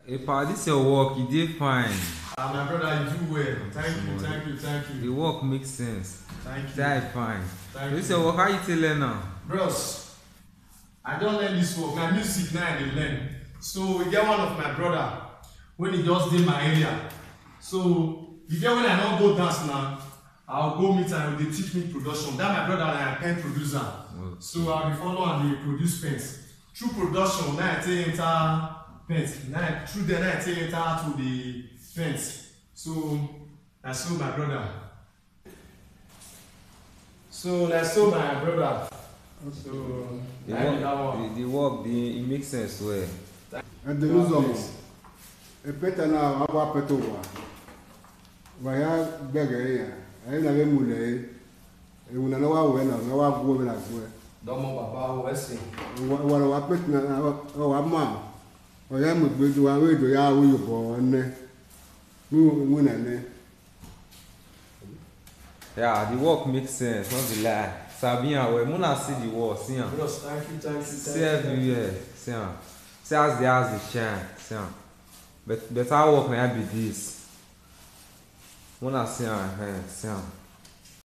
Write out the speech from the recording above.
Pa, this your work, you did fine. My brother, you do well. Thank you. The work makes sense. Thank you. That's fine. Thank This you. your work, how you tell now? Bros, I don't learn this work. My music now I dey learn. So we get one of my brother when he just did my area. So you get when I don't go dance now, I'll go meet and they teach me production. That my brother I pen producer. Okay. So I'll be follow and they produce pens. Through production, now I take enter pens. Through then I take enter to the pens. So that's so my brother. So that's so my brother. So the work, it makes sense well. And the news a better now, our petova. Vaya beggar, I never mule. I will know when I go when I go. Domo Baba Westing. What I put now, oh, mamma. I am with you, I will do ya, will you born? Who Yeah, the work makes sense, not the lie. Sabian, we must see the work, see him. Bros, thank you. See everywhere, see him. See as the house shine, see him. But our work now be this. Must see him, see him.